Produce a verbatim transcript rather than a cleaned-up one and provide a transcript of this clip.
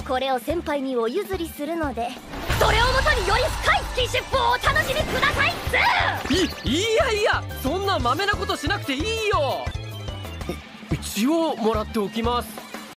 これを先輩にお譲りするので、それをもとにより深いスキンシップをお楽しみくださいっす。いいやいや、そんなマメなことしなくていいよ。一応もらっておきます。